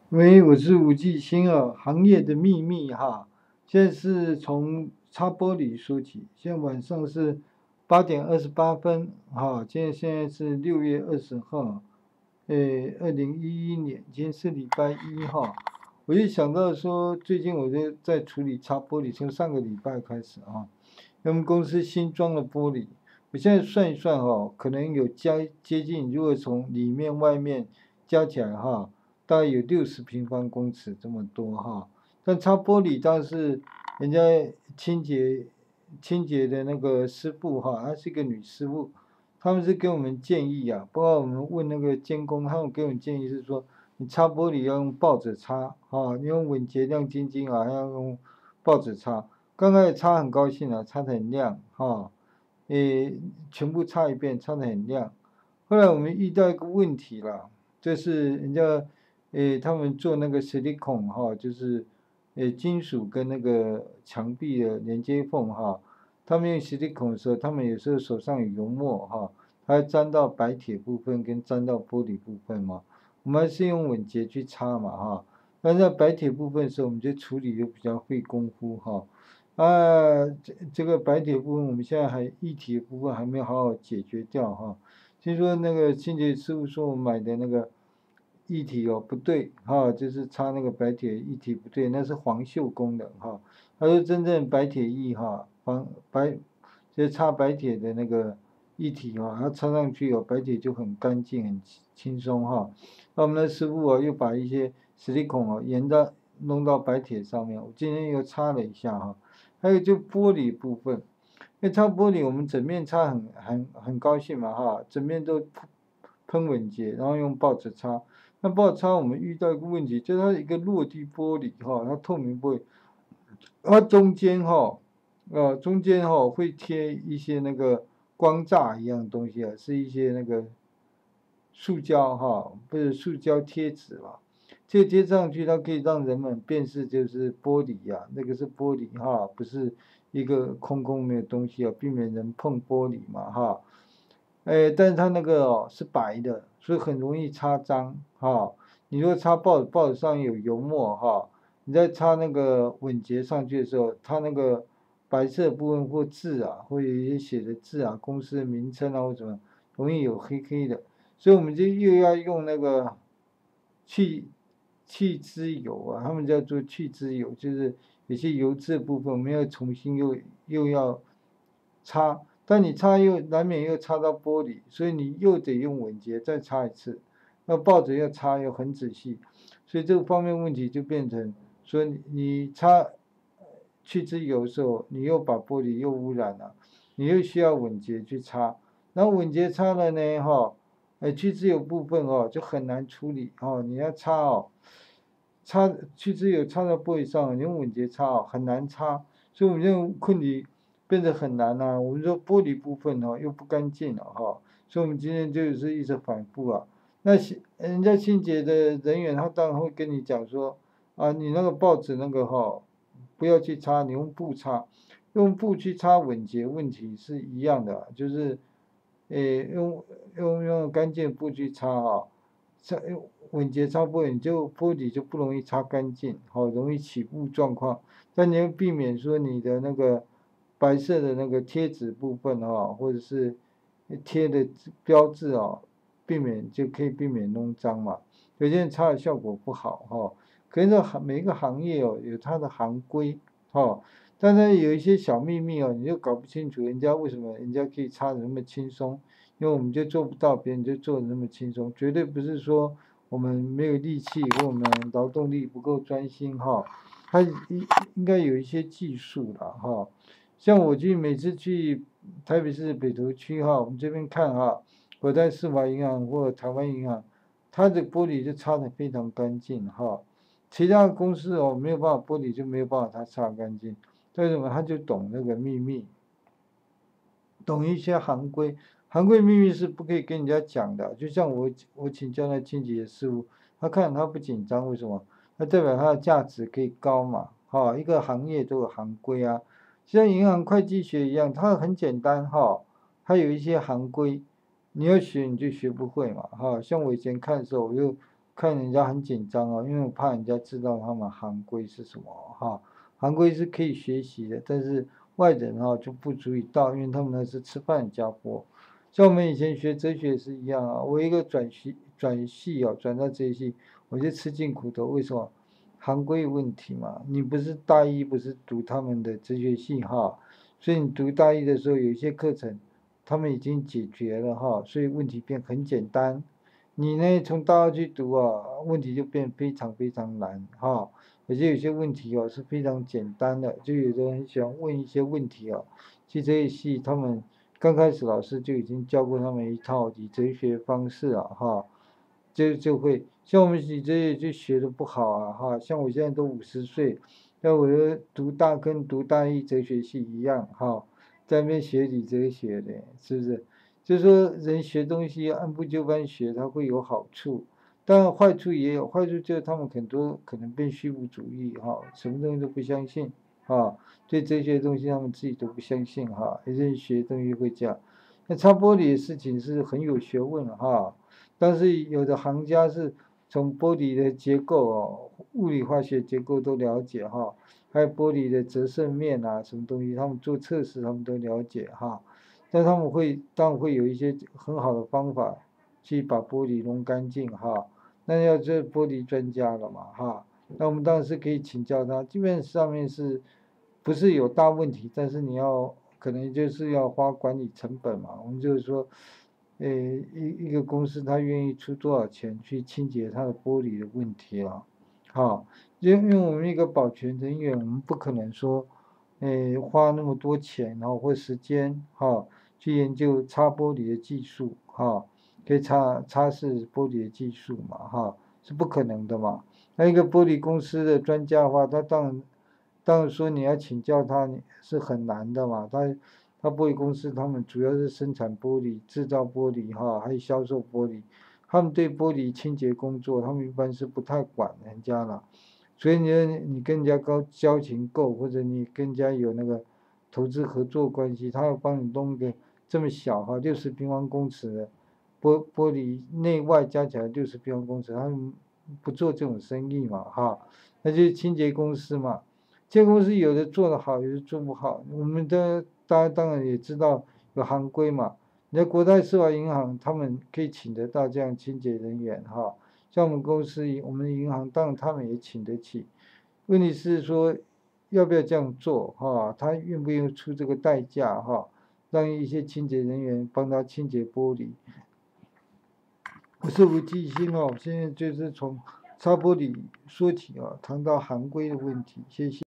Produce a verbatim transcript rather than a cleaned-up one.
喂，我是吴继兴啊，行业的秘密哈。现在是从擦玻璃说起，现在晚上是八点二十八分哈，今天现在是六月二十号，诶，二零一一年，今天是礼拜一哈。我就想到说，最近我就在处理擦玻璃，从上个礼拜开始啊，我们公司新装了玻璃，我现在算一算哈，可能有加接近，如果从里面外面加起来哈。大概有六十平方公尺这么多哈。但擦玻璃当然是人家清洁清洁的那个师傅哈，她是一个女师傅，他们是给我们建议啊，包括我们问那个监工，他们给我们建议是说，你擦玻璃要用抱着擦啊，你用稳洁亮晶晶啊，要用抱着擦。刚开始擦很高兴啊，擦得很亮哈，诶，全部擦一遍，擦得很亮。后来我们遇到一个问题啦，就是人家。诶，他们做那个 silicone 哈，就是诶金属跟那个墙壁的连接缝哈，他们用 silicone 的时候，他们有时候手上有油墨哈，它沾到白铁部分跟沾到玻璃部分嘛，我们还是用稳洁去擦嘛哈，但在白铁部分的时候，我们就处理就比较费功夫哈，啊，这这个白铁部分我们现在还液体的部分还没有好好解决掉哈，听说那个清洁师傅说我买的那个。液体哦不对哈，就是擦那个白铁液体不对，那是黄锈功能哈。他说真正白铁液哈，黄白就是擦白铁的那个液体哈，它擦上去哦，白铁就很干净很轻松哈。那我们的师傅哦又把一些实力孔哦沿着弄到白铁上面，我今天又擦了一下哈。还有就玻璃部分，因为擦玻璃我们整面擦很很很高兴嘛哈，整面都喷稳洁，然后用报纸擦。那报纸擦我们遇到一个问题，就是它一个落地玻璃哈，它透明玻璃，它中间哈，呃中间哈会贴一些那个光栅一样的东西啊，是一些那个塑胶哈，不是塑胶贴纸了。这贴上去，它可以让人们辨识就是玻璃呀、啊，那个是玻璃哈，不是一个空空没有东西啊，避免人碰玻璃嘛哈。哎，但是它那个哦是白的，所以很容易擦脏哈。你如果擦报纸，报纸上有油墨哈，你在擦那个稳洁上去的时候，它那个白色部分或字啊，或有一些写的字啊，公司的名称啊或什么，容易有黑黑的，所以我们就又要用那个去去脂油啊，他们叫做去脂油，就是有些油脂的部分，我们要重新又又要擦。但你擦又难免又擦到玻璃，所以你又得用稳洁再擦一次，那抱着要擦又很仔细，所以这个方面问题就变成说你擦去脂油的时候，你又把玻璃又污染了，你又需要稳洁去擦，然后稳洁擦了呢哈，呃去脂油部分哦就很难处理哦，你要擦哦，擦去脂油擦到玻璃上，你用稳洁擦哦很难擦，所以我们这种困题。变得很难呐、啊。我们说玻璃部分哦又不干净了哈，所以我们今天就是一直反复啊。那人家清洁的人员他当然会跟你讲说啊，你那个报纸那个哈，不要去擦，你用布擦，用布去擦稳洁问题是一样的，就是诶用用用干净布去擦哈，擦用稳洁擦玻璃，你就玻璃就不容易擦干净，好容易起雾状况。但你要避免说你的那个白色的那个贴纸部分啊，或者是贴的标志啊，避免就可以避免弄脏嘛。有些人擦的效果不好哈，可是行每一个行业哦有它的行规哈，但是有一些小秘密哦，你就搞不清楚人家为什么人家可以擦的那么轻松，因为我们就做不到，别人就做的那么轻松，绝对不是说我们没有力气或我们劳动力不够专心哈。它应应该有一些技术了哈，像我去每次去台北市北投区哈，我们这边看哈，我在世华银行或台湾银行，它的玻璃就擦得非常干净哈，其他的公司哦没有办法，玻璃就没有办法它擦干净，为什么？他就懂那个秘密，懂一些行规，行规秘密是不可以跟人家讲的。就像我我请教那清洁师傅，他看他不紧张，为什么？那代表它的价值可以高嘛？哈，一个行业都有行规啊，像银行会计学一样，它很简单哈，它有一些行规，你要学你就学不会嘛哈。像我以前看的时候，我就看人家很紧张哦，因为我怕人家知道他们行规是什么哈。行规是可以学习的，但是外人哈就不足以到，因为他们那是吃饭的家伙。像我们以前学哲学是一样啊，我一个转系转系啊，转到这系，我就吃尽苦头。为什么？行规问题嘛。你不是大一不是读他们的哲学系哈，所以你读大一的时候有一些课程，他们已经解决了哈，所以问题变很简单。你呢从大二去读啊，问题就变非常非常难哈。而且有些问题哦是非常简单的，就有的人喜欢问一些问题哦。其实这一系他们刚开始老师就已经教过他们一套以哲学方式啊哈，就就会像我们以哲学就学的不好啊哈，像我现在都五十岁，那我又读大跟读大一哲学系一样哈，在那边学理哲学的，是不是？就是说人学东西按部就班学，它会有好处。当然坏处也有，坏处就是他们很多可能变虚无主义哈，什么东西都不相信啊，对这些东西他们自己都不相信哈，有些学东西会这样。那擦玻璃的事情是很有学问哈，但是有的行家是从玻璃的结构哦，物理化学结构都了解哈，还有玻璃的折射面啊，什么东西他们做测试他们都了解哈，但他们会当然会有一些很好的方法去把玻璃弄干净哈。那要这玻璃专家了嘛哈，那我们当然是可以请教他，基本上面是不是有大问题，但是你要可能就是要花管理成本嘛，我们就是说，呃一一个公司他愿意出多少钱去清洁它的玻璃的问题啊，好，因为因为我们一个保全人员，我们不可能说，呃花那么多钱然后或时间哈去研究擦玻璃的技术哈。可以擦擦拭玻璃的技术嘛，哈，是不可能的嘛。那一个玻璃公司的专家的话，他当然当然说你要请教他是很难的嘛。他他玻璃公司他们主要是生产玻璃、制造玻璃哈，还有销售玻璃。他们对玻璃清洁工作，他们一般是不太管人家了。所以你你跟人家高交情够，或者你跟人家有那个投资合作关系，他要帮你弄个这么小哈，六十平方公尺的。玻玻璃内外加起来六十平方公尺，他们不做这种生意嘛，哈，那就是清洁公司嘛。清洁公司有的做得好，有的做不好。我们的大家当然也知道有行规嘛。你在国泰世华银行，他们可以请得到这样清洁人员哈。像我们公司，我们的银行当然他们也请得起。问题是说要不要这样做哈？他愿不愿意出这个代价哈？让一些清洁人员帮他清洁玻璃。我是吴继兴哦，现在就是从擦玻璃说起啊，谈到行规的问题，谢谢。